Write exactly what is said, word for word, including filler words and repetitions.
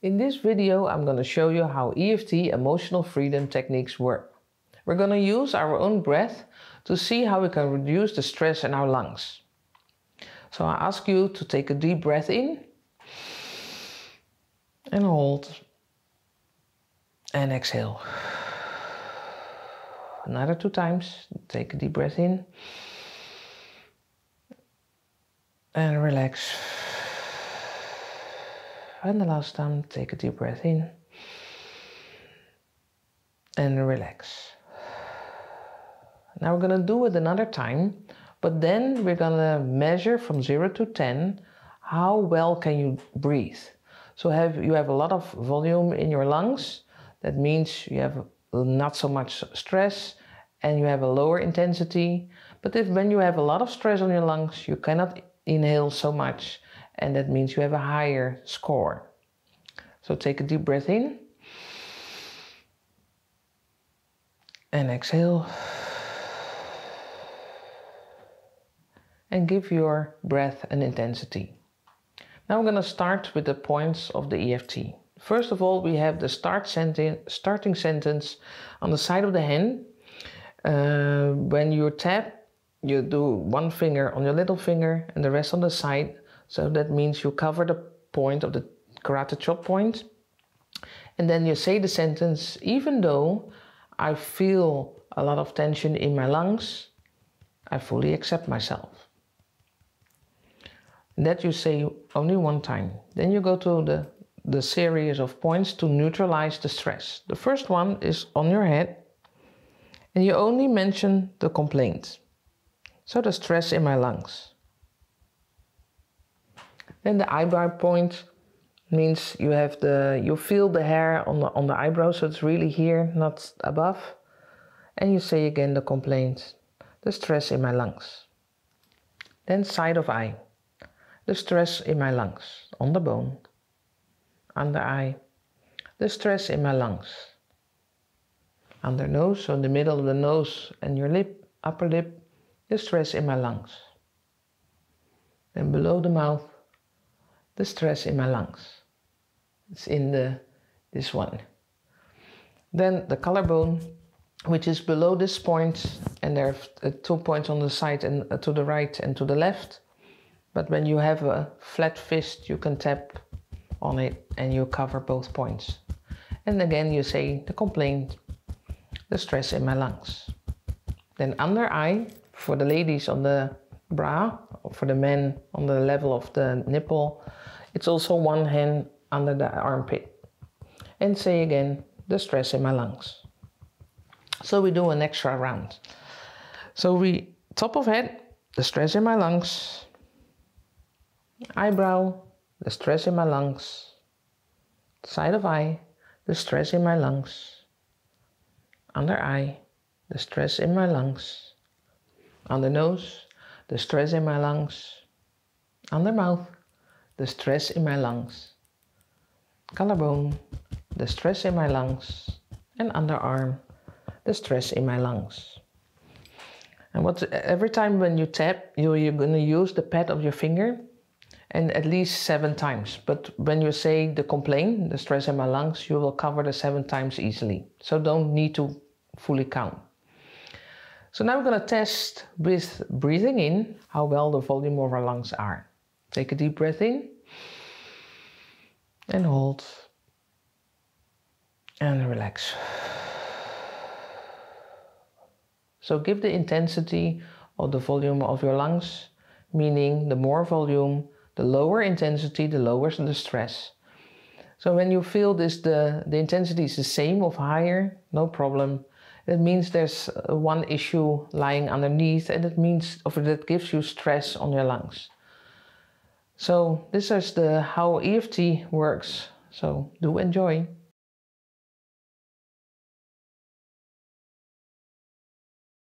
In this video, I'm going to show you how E F T, emotional freedom techniques, work. We're going to use our own breath to see how we can reduce the stress in our lungs. So I ask you to take a deep breath in and hold and exhale. Another two times. Take a deep breath in and relax. And the last time, take a deep breath in and relax. Now we're going to do it another time, but then we're going to measure from zero to ten how well can you breathe. So have you have a lot of volume in your lungs. That means you have not so much stress and you have a lower intensity. But if when you have a lot of stress on your lungs, you cannot inhale so much, and that means you have a higher score. So take a deep breath in and exhale, and give your breath an intensity. Now we're going to start with the points of the E F T. First of all, we have the start senten starting sentence on the side of the hand. Uh, when you tap, you do one finger on your little finger and the rest on the side. So that means you cover the point of the karate chop point. And then you say the sentence, even though I feel a lot of tension in my lungs, I fully accept myself. And that you say only one time. Then you go to the, the series of points to neutralize the stress. The first one is on your head, and you only mention the complaint. So the stress in my lungs. Then the eyebrow point means you have the you feel the hair on the on the eyebrow, so it's really here, not above. And you say again the complaint, the stress in my lungs. Then side of eye, the stress in my lungs, on the bone, under eye, the stress in my lungs. Under nose, so in the middle of the nose and your lip, upper lip, the stress in my lungs. Then below the mouth, the stress in my lungs. It's in the this one. Then the collarbone, which is below this point, and there are two points on the side and uh, to the right and to the left. But when you have a flat fist, you can tap on it and you cover both points. And again you say the complaint, the stress in my lungs. Then under eye, for the ladies on the bra, or for the men on the level of the nipple, it's also one hand under the armpit. And say again, the stress in my lungs. So we do an extra round. So we, top of head, the stress in my lungs. Eyebrow, the stress in my lungs. Side of eye, the stress in my lungs. Under eye, the stress in my lungs. Under nose, the stress in my lungs. Under mouth, the stress in my lungs. Collarbone, the stress in my lungs. And underarm, the stress in my lungs. And what every time when you tap, you, you're going to use the pad of your finger, and at least seven times. But when you say the complaint, the stress in my lungs, you will cover the seven times easily. So don't need to fully count. So now we're going to test with breathing in how well the volume of our lungs are. Take a deep breath in and hold and relax. So give the intensity of the volume of your lungs, meaning the more volume, the lower intensity, the lower the stress. So when you feel this, the, the intensity is the same or higher, no problem. It means there's one issue lying underneath, and it means or that gives you stress on your lungs. So this is the how E F T works. So do enjoy.